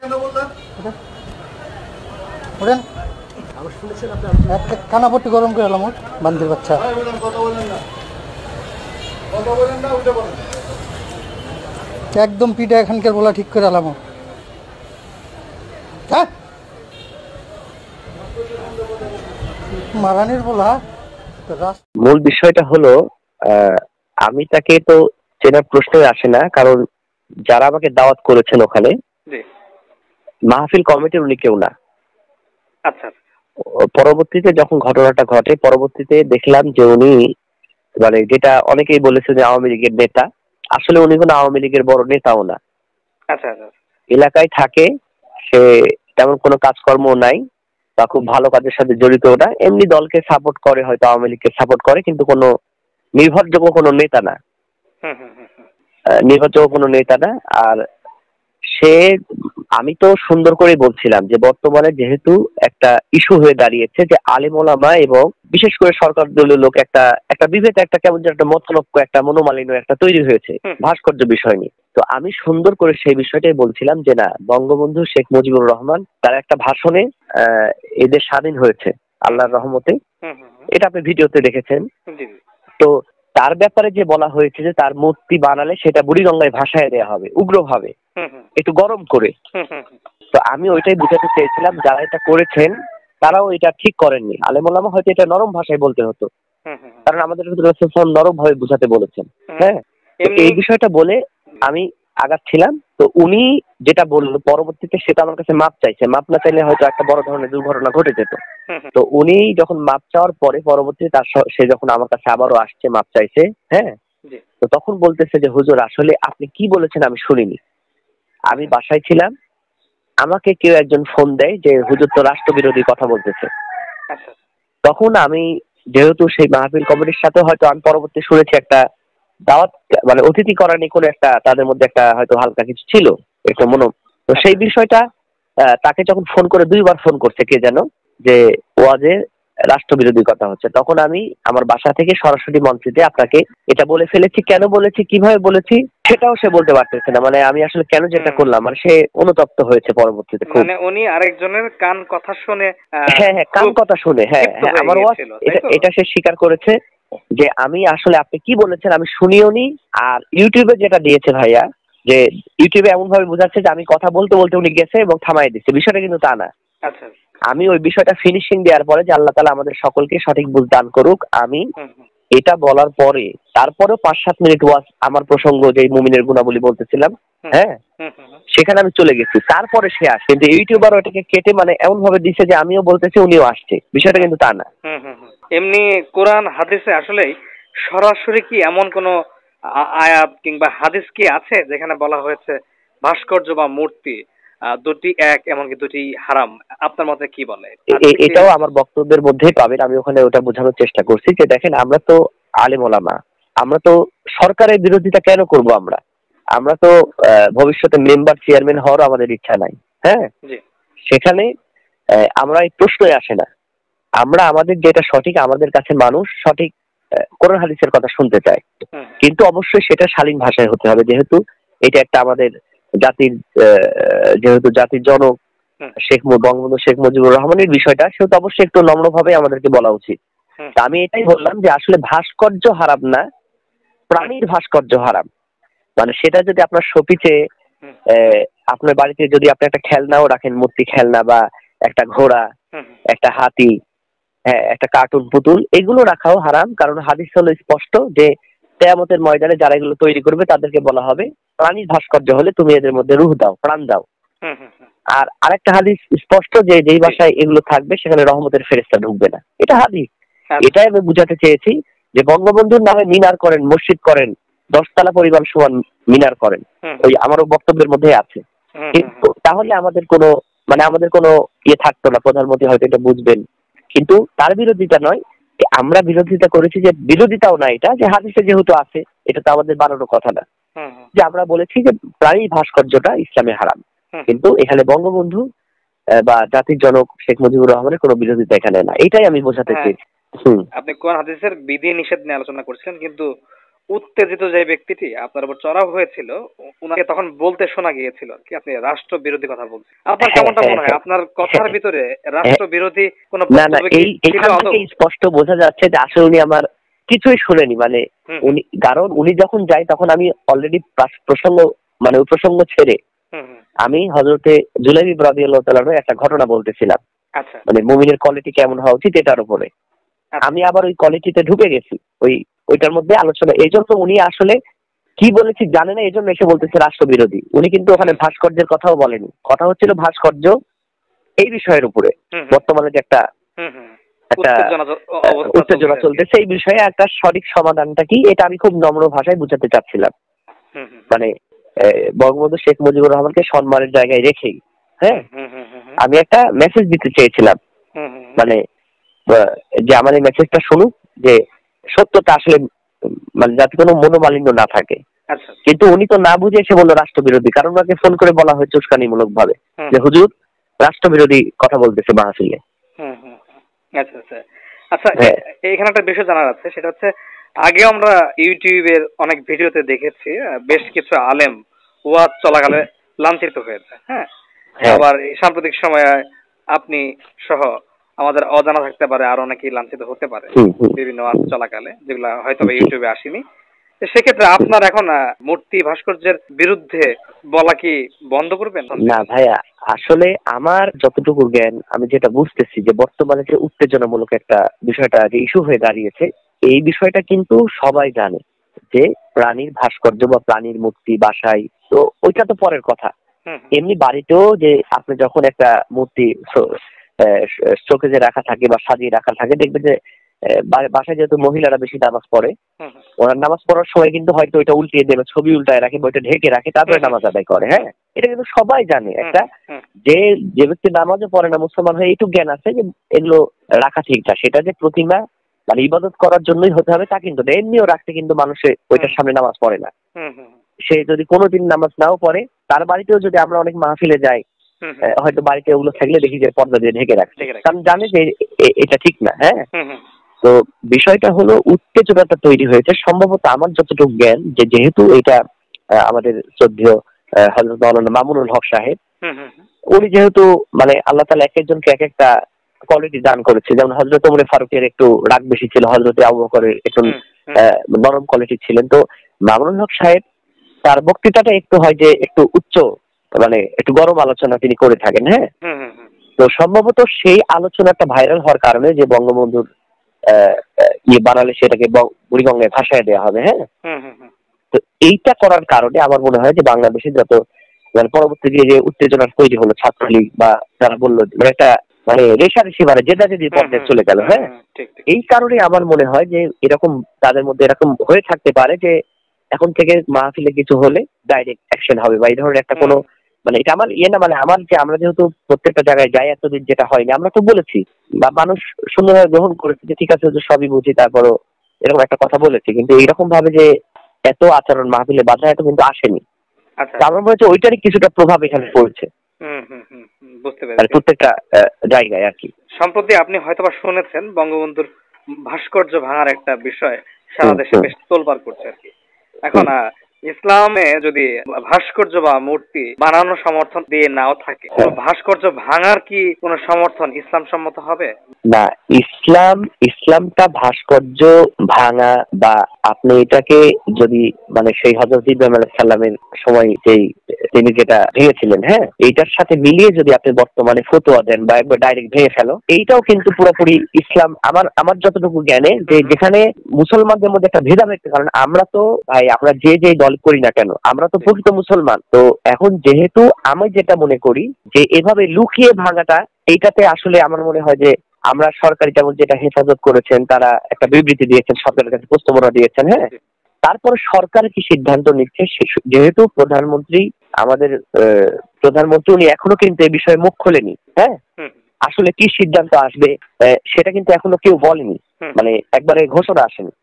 কানাপট্টি গরম করে এলাম বান্দির বাচ্চা। একদম পিঠা এখানকার বলা ঠিক করে এলাম। হ্যাঁ মারানির বলা। মূল বিষয়টা হলো আমি তাকে তো চেনার প্রশ্নই আসে না, কারণ যারা আমাকে দাওয়াত করেছেন ওখানে মাহফিল কমিটির উনি কেউ না। আচ্ছা, পরবর্তীতে যখন ঘটনাটা ঘটে, পরবর্তীতে দেখলাম যে উনি মানে যেটা অনেকেই বলেছে যে আওয়ামী লীগের নেতা, আসলে উনি কোনো আওয়ামী লীগের বড় নেতাও না। আচ্ছা, এলাকায় থাকে, সে তেমন কোনো কাজকর্ম নাই বা খুব ভালো কাজের সাথে জড়িত না, এমনি দলকে সাপোর্ট করে, হয়তো আওয়ামী লীগকে সাপোর্ট করে, কিন্তু কোনো নির্ভরযোগ্য কোনো নেতা না। নির্ভরযোগ্য কোনো নেতা না। আর সে, আমি তো সুন্দর করে বলছিলাম যে বর্তমানে যেহেতু একটা ইস্যু হয়ে দাঁড়িয়েছে যে আলেম ওলামা এবং বিশেষ করে সরকার দলীয় লোক একটা বিভেদ, একটা কেমন যেন একটা মতলক্য, একটা মনোমালিন্য একটা তৈরি হয়েছে ভাস্কর্য বিষয় নিয়ে। তো আমি সুন্দর করে সেই বিষয়টাই বলছিলাম যে না, বঙ্গবন্ধু শেখ মুজিবুর রহমান তার একটা ভাষণে এদের স্বাধীন হয়েছে আল্লাহর রহমতে, এটা আপনি ভিডিওতে দেখেছেন। তো তার ব্যাপারে যে বলা হয়েছে যে তার মূর্তি বানালে সেটা বুড়িগঙ্গায় ভাসায় দেওয়া হবে উগ্রভাবে, একটু গরম করে। তো আমি ওইটাই বুঝাতে চেয়েছিলাম যারা এটা করেছেন তারাও এটা ঠিক করেননি। আলেম ওলামা হয়তো এটা নরম ভাষায় বলতে হতো, কারণ আমাদের নরম ভাবে বুঝাতে বলেছেন। হ্যাঁ, এই বিষয়টা বলে আমি আগাচ্ছিলাম। তো উনি যেটা বললো পরবর্তীতে, সেটা আমার কাছে মাপ চাইছে। মাপ না চাইলে হয়তো একটা বড় ধরনের দুর্ঘটনা ঘটে যেত। তো উনি যখন মাপ চাওয়ার পরে পরবর্তীতে সে যখন আমার কাছে আবারও আসছে মাপ চাইছে, হ্যাঁ, তো তখন বলতেছে যে হুজুর আসলে আপনি কি বলেছেন আমি শুনিনি, আমি বাসায় ছিলাম, আমাকে কেউ একজন ফোন দেয় যে হুজুর তো রাষ্ট্রবিরোধী কথা বলতেছে। তখন আমি যেহেতু সেই মাহফিল কমিটির সাথে হয়তো আমি পরবর্তী শুনেছি একটা দাওয়াত মানে অতিথি করা নিয়ে কোনো একটা তাদের মধ্যে একটা হয়তো হালকা কিছু ছিল একটা তো সেই বিষয়টা তাকে যখন ফোন করে 2বার ফোন করছে কে যেন যে ওয়াজে রাষ্ট্রবিরোধী কথা হচ্ছে, তখন আমি আমার বাসা থেকে সরাসরি মঞ্চে আপনাকে এটা বলে ফেলেছি। কেন বলেছি, কিভাবে বলেছি সেটাও সে বলতে পারতেছে না। মানে আমি আসলে কেন যেটা করলাম, মানে সে অনুতপ্ত হয়েছে পরবর্তীতে। মানে উনি আরেকজনের কান কথা শুনে, হ্যাঁ কান কথা শুনে, হ্যাঁ আমার ওয়াজ এটা সে স্বীকার করেছে যে আমি আসলে আপনি কি বলেছেন আমি শুনিও নি। আর ইউটিউবে যেটা দিয়েছে ভাইয়া, যে ইউটিউবে এমন ভাবে বোঝাচ্ছে যে আমি কথা বলতে বলতে উনি গেছে এবং থামাই দিচ্ছে, বিষয়টা কিন্তু তা না। আচ্ছা, আমি ওই বিষয়টা ফিনিশিং দেওয়ার পরে যে আল্লাহ তাআলা আমাদের সকলকে সঠিক বুঝ দান করুক, আমি এটা বলার পরে তারপরেও 5-7 মিনিট ওয়াজ আমার প্রসঙ্গ যে মুমিনের গুণাবলী বলতেছিলাম, হ্যাঁ, সেখানে আমি চলে গেছি। তারপরে সে আসে, কিন্তু ইউটিউবার ওটাকে কেটে মানে এমন ভাবে দিছে যে আমিও বলতেছি উনিও আসছে, বিষয়টা কিন্তু তা না। এমনি কোরআন হাদিসে আসলে সরাসরি কি এমন কোন আয়াত কিংবা হাদিস কি আছে যেখানে বলা হয়েছে ভাস্কর্য বা মূর্তি দুটি এক এমনকি দুটি হারাম? আপনার মতে কি বলে? এটাও আমার বক্তব্যের মধ্যেই পাবেন। আমি ওখানে ওটা বোঝানোর চেষ্টা করছি যে দেখেন, আমরা তো আলেম ওলামা, আমরা তো সরকারের বিরোধিতা কেন করব? আমরা তো ভবিষ্যতে মেম্বার চেয়ারম্যান হওয়ার আমাদের ইচ্ছা নাই। হ্যাঁ, সেখানে আমরা এই প্রশ্নই আসে না। আমরা আমাদের যেটা সঠিক, আমাদের কাছে মানুষ সঠিক কোরআন হাদিসের কথা শুনতে চায়, কিন্তু অবশ্যই সেটা শালীন ভাষায় হতে হবে। যেহেতু এটা একটা আমাদের জাতির যেহেতু জাতির জনক বঙ্গবন্ধু শেখ মুজিবুর রহমানের বিষয়টা, সেহেতু অবশ্যই একটু নম্রভাবে আমাদেরকে বলা উচিত। আমি এটাই বললাম যে আসলে ভাস্কর্য হারাম না, প্রাণীর ভাস্কর্য হারাম। মানে সেটা যদি আপনার শোপিসে আপনার বাড়িতে যদি আপনি একটা খেলনাও রাখেন, মূর্তি খেলনা বা একটা ঘোড়া, একটা হাতি, হ্যাঁ একটা কার্টুন পুতুল, এগুলো রাখাও হারাম। কারণ হাদিস হলো স্পষ্ট যে কিয়ামতের ময়দানে যারা এগুলো তৈরি করবে তাদেরকে বলা হবে প্রাণীর ভাস্কর্য হলে তুমি এদের মধ্যে রূহ দাও, প্রাণ দাও। আর আরেকটা হাদিস স্পষ্ট যে যেই বাসায় এগুলো থাকবে সেখানে রহমতের ফেরেশতা ঢুকবে না, এটা হাদিস। এটাই আমি বুঝাতে চেয়েছি যে বঙ্গবন্ধুর নামে মিনার করেন, মসজিদ করেন, 10 তলা পরিমাণ সমান মিনার করেন, ওই আমারও বক্তব্যের মধ্যে আছে। কিন্তু তাহলে আমাদের কোনো ইয়ে থাকতো না, প্রধানমন্ত্রী হয়তো এটা বুঝবেন। কিন্তু তার বিরোধিতা নয়, আমরা বিরোধিতা করেছি যে বিরোধিতাও না, এটা যে হাদিসে যেহেতু আছে এটা তো আমাদের বানানোর কথা না। যে আমরা বলেছি যে প্রাণী ভাস্কর্যটা ইসলামে হারাম, কিন্তু এখানে বঙ্গবন্ধু বা জাতির জনক শেখ মুজিবুর রহমানের কোনো বিরোধিতা এখানে না, এটাই আমি বোঝাতে চেয়েছি। আপনি কোরআন হাদিসের বিধি নিষেধ নিয়ে আলোচনা করছিলেন, কিন্তু উত্তেজিত যে ব্যক্তিটি আপনার উপর চড়াও হয়েছিল, উনাকে তখন বলতে শোনা গিয়েছিল কি আপনি রাষ্ট্র বিরোধী কথা বলছেন। আপনার কেমনটা মনে হয়, আপনার কথার ভিতরে রাষ্ট্র বিরোধী কোন না না, বক্তব্য কি ছিল এখান আদৌ? থেকে স্পষ্ট বোঝা যাচ্ছে যে আসলে উনি আমার কিছুই শুনেনি। মানে উনি, কারণ উনি যখন যায় তখন আমি অলরেডি প্রসঙ্গ, মানে ওই প্রসঙ্গ ছেড়ে আমি হযরতে জুলাইবি রাদিয়াল্লাহু তাআলার একটা ঘটনা বলতেছিলাম। আচ্ছা, মানে মুমিনের কোয়ালিটি কেমন হওয়া উচিত এটার উপরে। আমি আবার ওই কোয়ালিটিতে ঢুকে গেছি, ওইটার মধ্যে আলোচনা। এই জন্য উনি আসলে কি বলেছি জানে না, এই জন্য এসে বলতেছে রাষ্ট্রবিরোধী। উনি কিন্তু ওখানে ভাস্কর্যের কথাও বলেনি, কথা হচ্ছিল ভাস্কর্য এই বিষয়ের উপরে বর্তমানে যে একটা উত্তেজনা চলতেছে, এই বিষয়ে একটা সঠিক সমাধানটা কি এটা আমি খুব নম্র ভাষায় বুঝাতে চাচ্ছিলাম। মানে বঙ্গবন্ধু শেখ মুজিবুর রহমানকে সম্মানের জায়গায় রেখেই, হ্যাঁ, আমি একটা মেসেজ দিতে চেয়েছিলাম। মানে যে আমার এই মেসেজটা শুনুক, যে সত্যটা আসলে মানে যাতে কোনো মনোমালিন্য না থাকে। কিন্তু উনি তো না বুঝে এসে বললো রাষ্ট্রবিরোধী, কারণ ওনাকে ফোন করে বলা হয়েছে উস্কানিমূলক ভাবে যে হুজুর রাষ্ট্রবিরোধী কথা বলতেছে মাহফিলে। আচ্ছা আচ্ছা আচ্ছা, এখানে একটা বিষয় জানার আছে, সেটা হচ্ছে আগে আমরা ইউটিউবের অনেক ভিডিওতে দেখেছি বেশ কিছু আলেম ওয়াজ চলাকালে লাঞ্ছিত হয়েছে। হ্যাঁ, আবার সাম্প্রতিক সময়ে আপনি সহ আমাদের অজানা থাকতে পারে আরো অনেকেই লাঞ্ছিত হতে পারে বিভিন্ন ওয়াজ চলাকালে, যেগুলো হয়তো ইউটিউবে আসেনি। সেক্ষেত্রে আপনার এখন মূর্তি ভাস্কর্যের বিরুদ্ধে বলা কি বন্ধ করবেন? না ভাইয়া, আসলে আমার যতটুকু জ্ঞান, আমি যেটা বুঝতেছি যে বর্তমানে যে উত্তেজনামূলক একটা বিষয়টা যে ইস্যু হয়ে দাঁড়িয়েছে, এই বিষয়টা কিন্তু সবাই জানে যে প্রাণীর ভাস্কর্য বা প্রাণীর মূর্তি বাসায়, তো ওইটা তো পরের কথা। এমনি বাড়িতেও যে আপনি যখন একটা মূর্তি শোকেজে রাখা থাকে বা সাজিয়ে রাখা থাকে, দেখবেন যে বাসায় যেহেতু মহিলারা বেশি নামাজ পড়ে, ওনার নামাজ পড়ার সময় কিন্তু হয়তো ওইটা উল্টিয়ে দেবে, ছবি উল্টায় রাখে বা ওইটা ঢেকে রাখে, তারপরে নামাজ আদায় করে। হ্যাঁ, এটা কিন্তু সবাই জানে। একটা যে ব্যক্তি নামাজও পড়ে না, মুসলমান হয়ে এইটুকু জ্ঞান আছে যে এগুলো রাখা ঠিক না। সেটা যে প্রতিমা মানে ইবাদত করার জন্যই হতে হবে তা কিন্তু না, এমনিও রাখতে কিন্তু মানুষের ওইটার সামনে নামাজ পড়ে না। সে যদি কোনোদিন নামাজ নাও পড়ে, তার বাড়িতেও যদি আমরা অনেক মাহফিলে যাই, হয়তো বাড়িতে ওগুলো থাকলে দেখি যে পর্দা দিয়ে ঢেকে রাখছে, কারণ জানে যে এটা ঠিক না। হ্যাঁ, তো বিষয়টা হলো উত্তেজনাটা তৈরি হয়েছে সম্ভবত, আমার যতটুকু জ্ঞান, যে যেহেতু এটা আমাদের শ্রদ্ধেয় হযরত মাওলানা মামুনুল হক সাহেব, উনি যেহেতু মানে আল্লাহ তাআলা এক একজনকে এক একটা কোয়ালিটি দান করেছে, যেমন হযরত ওমর ফারুকের একটু রাগ বেশি ছিল, হযরত আবু বকরের একটু নরম কোয়ালিটি ছিলেন। তো মামুনুল হক সাহেব তার বক্তৃতাটা একটু হয় যে একটু উচ্চ, মানে একটু গরম আলোচনা তিনি করে থাকেন। হ্যাঁ, তো সম্ভবত সেই আলোচনাটা ভাইরাল হওয়ার কারণে যে বঙ্গবন্ধুর বানালে সেটাকে বুড়িগঙ্গায় ভাসায় দেওয়া হবে। হ্যাঁ, তো এইটা করার কারণে আমার মনে হয় যে বাংলাদেশে যত মানে পরবর্তী যে উত্তেজনা তৈরি হলো, ছাত্রলীগ বা যারা বললো মানে একটা মানে রেশারেশি মানে জেদাজেদি পর্যায়ে চলে গেল। হ্যাঁ, এই কারণে আমার মনে হয় যে এরকম তাদের মধ্যে এরকম হয়ে থাকতে পারে যে এখন থেকে মাহফিলে কিছু হলে ডাইরেক্ট অ্যাকশন হবে বা এই ধরনের একটা কোনো মানে এটা আমার না, মানে আমার যে আমরা যেহেতু প্রত্যেকটা জায়গায় যাই, এতদিন যেটা হয়নি, আমরা তো বলেছি বা মানুষ সুন্দরভাবে গ্রহণ করেছে যে ঠিক আছে সবই বুঝি, তারপরও এরকম একটা কথা বলেছি, কিন্তু এইরকম ভাবে যে এত আচরণ মাহফিলে বাধা এত কিন্তু আসেনি। আমার মনে হচ্ছে ওইটারই কিছুটা প্রভাব এখানে পড়ছে বুঝতে পেরেছি, প্রত্যেকটা জায়গায় আর কি। সম্প্রতি আপনি হয়তোবা শুনেছেন বঙ্গবন্ধুর ভাস্কর্য ভাঙার একটা বিষয় সারা দেশে বেশ তোলপাড় করছে আর কি। এখন ইসলামে যদি ভাস্কর্য বা মূর্তি বানানোর সমর্থন দিয়ে নাও থাকে, ভাস্কর্য ভাঙার কি কোনো সমর্থন ইসলাম সম্মত হবে? না, ইসলামটা ভাস্কর্য ভাঙা বা আপনি এটাকে যদি মানে সেই হযরত ইব্রাহিম আলাইহিস সালামের সময় তিনি যেটা ভেঙেছিলেন, হ্যাঁ, এইটার সাথে মিলিয়ে যদি আপনি বর্তমানে ফতোয়া দেন বা একবার ডাইরেক্ট ভেঙে ফেলো, এইটাও কিন্তু পুরোপুরি ইসলাম আমার যতটুকু জ্ঞানে যে যেখানে মুসলমানদের মধ্যে একটা ভেদাভেদ, কারণ আমরা তো ভাই আমরা যে দল করি না কেন আমরা তো প্রকৃত মুসলমান। তো এখন যেহেতু আমি যেটা মনে করি যে এভাবে লুকিয়ে ভাঙাটা, এইটাতে আসলে আমার মনে হয় যে আমরা সরকারি যেমন যেটা হেফাজত করেছেন, তারা একটা বিবৃতি দিয়েছেন, সরকারের কাছে প্রস্তাবনা দিয়েছেন। হ্যাঁ, তারপরে সরকার কি সিদ্ধান্ত নিচ্ছে, যেহেতু আমাদের প্রধানমন্ত্রী উনি এখনো কিন্তু এই বিষয়ে মুখ খোলেনি। হ্যাঁ, আসলে কি সিদ্ধান্ত আসবে সেটা কিন্তু এখনো কেউ বলেনি, মানে একবারে ঘোষণা আসেনি।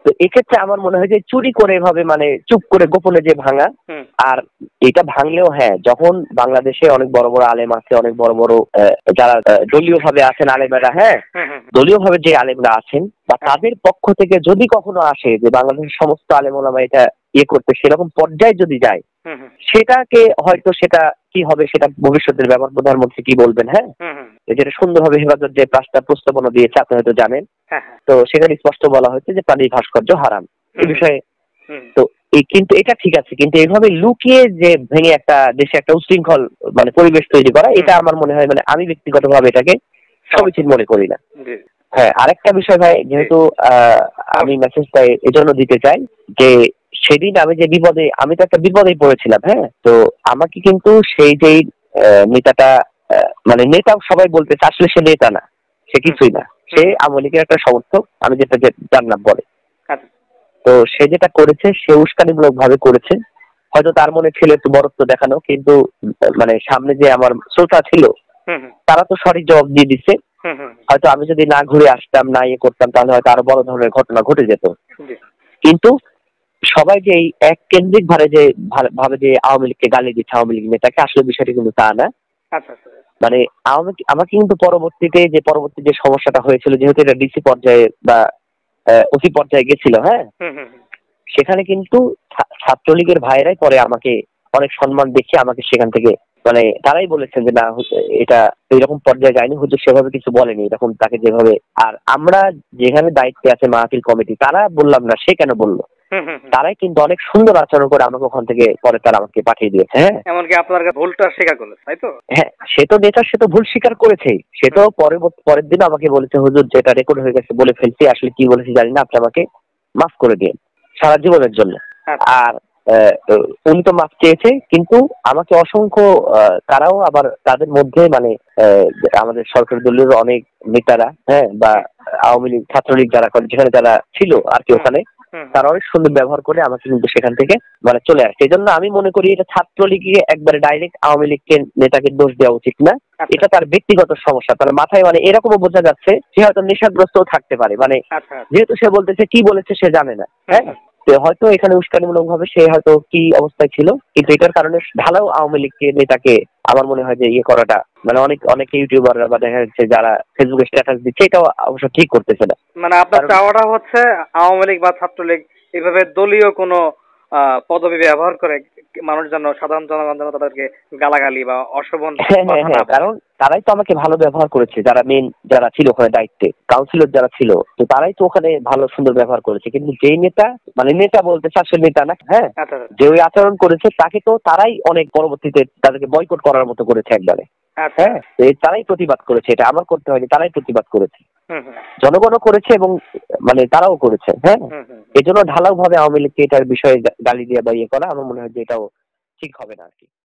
তো এক্ষেত্রে আমার মনে হয় যে চুরি করে এভাবে মানে চুপ করে গোপনে যে ভাঙা, আর এটা ভাঙলেও হ্যাঁ যখন বাংলাদেশে অনেক বড় বড় আলেম আছে, অনেক বড় বড় যারা দলীয় ভাবে আছেন আলেমেরা, হ্যাঁ দলীয় ভাবে যে আলেমরা আছেন বা তাদের পক্ষ থেকে যদি কখনো আসে যে বাংলাদেশের সমস্ত আলেম ওলামা এটা ইয়ে করতে, সেরকম পর্যায়ে যদি যায়, সেটাকে হয়তো সেটা কি হবে সেটা ভবিষ্যতের ব্যাপার। প্রধানমন্ত্রী কি বলবেন, হ্যাঁ যেটা সুন্দরভাবে হেফাজত যে প্রস্তাবনা দিয়েছে আপনি হয়তো জানেন, তো সেখানে স্পষ্ট বলা হয়েছে যে প্রাণী ভাস্কর্য হারাম এই বিষয়ে। তো কিন্তু এটা ঠিক আছে, কিন্তু এইভাবে লুকিয়ে যে ভেঙে একটা দেশে একটা উশৃঙ্খল মানে পরিবেশ তৈরি করা, এটা আমার মনে হয় মানে আমি ব্যক্তিগতভাবে এটাকে সমীচীন মনে করি না। হ্যাঁ আরেকটা বিষয় ভাই, যেহেতু আমি মেসেজটা এজন্য দিতে চাই যে সেদিন আমি যে বিপদে, আমি তো একটা বিপদেই পড়েছিলাম, হ্যাঁ তো আমাকে কিন্তু সেই যেই নেতাটা মানে নেতা সবাই বলতেছে, আসলে সে নেতা না, সে কিছুই না, সে আওয়ামী লীগের একটা সমর্থক, আমি যেটা জানলাম বলে। তো সে যেটা করেছে সে উস্কানিমূলক ভাবে করেছে, হয়তো তার মনে ছিল একটু বরত্ব দেখানো, কিন্তু মানে সামনে যে আমার শ্রোতা ছিল তারা তো সঠিক জবাব দিয়ে দিচ্ছে। হয়তো আমি যদি না ঘুরে আসতাম, না ইয়ে করতাম, তাহলে হয়তো আরো বড় ধরনের ঘটনা ঘটে যেত। কিন্তু সবাই যে এই এক কেন্দ্রিক ভাবে যে আওয়ামী লীগকে গালি দিচ্ছে, আওয়ামী লীগ নেতাকে, আসলে বিষয়টি কিন্তু তা না। মানে আমাকে কিন্তু পরবর্তী যে সমস্যাটা হয়েছিল, যেহেতু এটা ডিসি পর্যায়ে বা ওসি পর্যায়ে গেছিল, হ্যাঁ সেখানে কিন্তু ছাত্রলীগের ভাইরাই পরে আমাকে অনেক সম্মান দেখিয়ে আমাকে সেখান থেকে মানে তারাই বলেছেন যে না এটা এরকম পর্যায়ে যায়নি, হুজুর সেভাবে কিছু বলেনি এরকম তাকে যেভাবে। আর আমরা যেখানে দায়িত্বে আছে মাহফিল কমিটি, তারা বললাম না, সে কেন বললো, তারাই কিন্তু অনেক সুন্দর আচরণ করে আমাকে ওখান থেকে পরে তারা আমাকে পাঠিয়ে দিয়েছে। হ্যাঁ এমনকি আপনার ভুলটা স্বীকার করলেন, তাই তো? হ্যাঁ সে তো নেতা, সে তো ভুল স্বীকার করেছেই, সে তো পরের দিন আমাকে বলেছে হুজুর যেটা রেকর্ড হয়ে গেছে বলে ফেলছি, আসলে কি বলেছি জানি না, আপনি আমাকে মাফ করে দিন সারা জীবনের জন্য। আর উনি তো মাফ চেয়েছে, কিন্তু আমাকে অসংখ্য তারাও আবার তাদের মধ্যে মানে আমাদের সরকারি দলীয় অনেক নেতারা, হ্যাঁ বা আওয়ামী লীগ ছাত্রলীগ যারা যেখানে যারা ছিল আর কি ওখানে, তারা অনেক সুন্দর ব্যবহার করে আমাকে কিন্তু সেখান থেকে মানে চলে আসছে। এই জন্য আমি মনে করি এটা ছাত্রলীগকে একবারে ডাইরেক্ট আওয়ামী লীগকে নেতাকে দোষ দেওয়া উচিত না, এটা তার ব্যক্তিগত সমস্যা। তার মাথায় মানে এরকমও বোঝা যাচ্ছে সে হয়তো নেশাগ্রস্তও থাকতে পারে, মানে যেহেতু সে বলতেছে কি বলেছে সে জানে না, হ্যাঁ হয়তো এখানে উস্কানিমূলক ভাবে সে হয়তো কি অবস্থায় ছিল, কিন্তু এটার কারণে ঢালাও আওয়ামী লীগকে নেতাকে আমার মনে হয় যে ইয়ে করাটা মানে অনেক ইউটিউবাররা বা দেখা যাচ্ছে যারা ফেসবুকে স্ট্যাটাস দিচ্ছে, এটাও অবশ্য ঠিক করতেছে না। মানে আপনার চাওয়াটা হচ্ছে আওয়ামী লীগ বা ছাত্রলীগ এইভাবে দলীয় কোনো পদবি ব্যবহার করে মানুষ যেন, সাধারণ জনগণ যেন তাদেরকে গালাগালি বা অশোভন। হ্যাঁ কারণ তারাই তো আমাকে ভালো ব্যবহার করেছে, যারা ছিল ওখানে দায়িত্বে, কাউন্সিলর যারা ছিল, তো তারাই তো ওখানে ভালো সুন্দর ব্যবহার করেছে। কিন্তু যেই নেতা মানে নেতা বলতে আসলে নেতা না, হ্যাঁ যে ওই আচরণ করেছে তাকে তো তারাই অনেক পরবর্তীতে তাদেরকে বয়কট করার মতো করেছে একবারে। হ্যাঁ তারাই প্রতিবাদ করেছে, এটা আমার করতে হয়নি, তারাই প্রতিবাদ করেছে, জনগণও করেছে এবং মানে তারাও করেছে। হ্যাঁ এই জন্য ঢালাও ভাবে আওয়ামী লীগকে এটার বিষয়ে গালি দিয়ে বা ইয়ে করা আমার মনে হয় যে এটাও ঠিক হবে না আর কি।